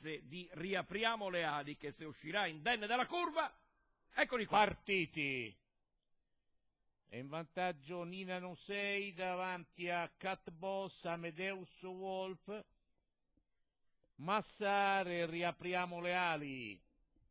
l'asse di Riapriamo le ali, che se uscirà indenne dalla curva, eccoli qua. Partiti. È in vantaggio Nina Non Sei davanti a Cat Boss, Amadeus Wolf, Massare, Riapriamo le ali.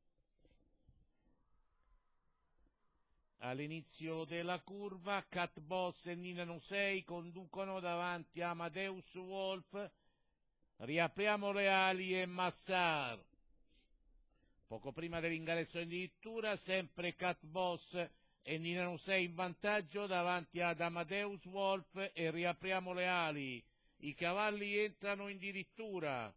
All'inizio della curva, Cat Boss e Nina Non Sei conducono davanti a Amadeus Wolf, Riapriamo le ali e Massar. Poco prima dell'ingresso in dirittura, sempre Cat Boss e Nina Non Sei in vantaggio davanti ad Amadeus Wolf e Riapriamo le ali. I cavalli entrano in dirittura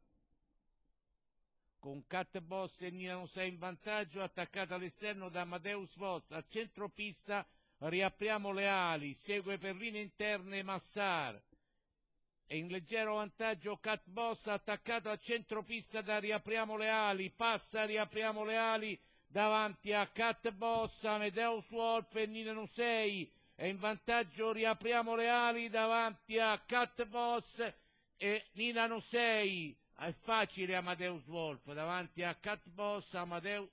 con Cat Boss e Nina Non Sei in vantaggio, attaccata all'esterno da Amadeus Wolf. A centropista Riapriamo le ali, segue per linee interne Massar. È in leggero vantaggio Cat Boss, attaccato a centropista da Riapriamo le ali, passa Riapriamo le ali davanti a Cat Boss, Amadeus Wolf e Nina Non Sei. È in vantaggio Riapriamo le ali davanti a Cat Boss e Nina Non Sei. È facile Amadeus Wolf davanti a Cat Boss, Amadeus.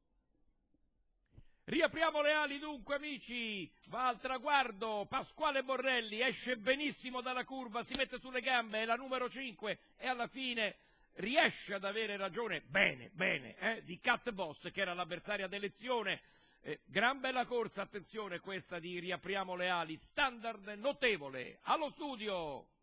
Riapriamo le ali dunque, amici, va al traguardo Pasquale Borrelli, esce benissimo dalla curva, si mette sulle gambe, è la numero 5 e alla fine riesce ad avere ragione, bene, di Cat Boss, che era l'avversaria d'elezione. Gran bella corsa, attenzione questa di Riapriamo le ali, standard notevole. Allo studio!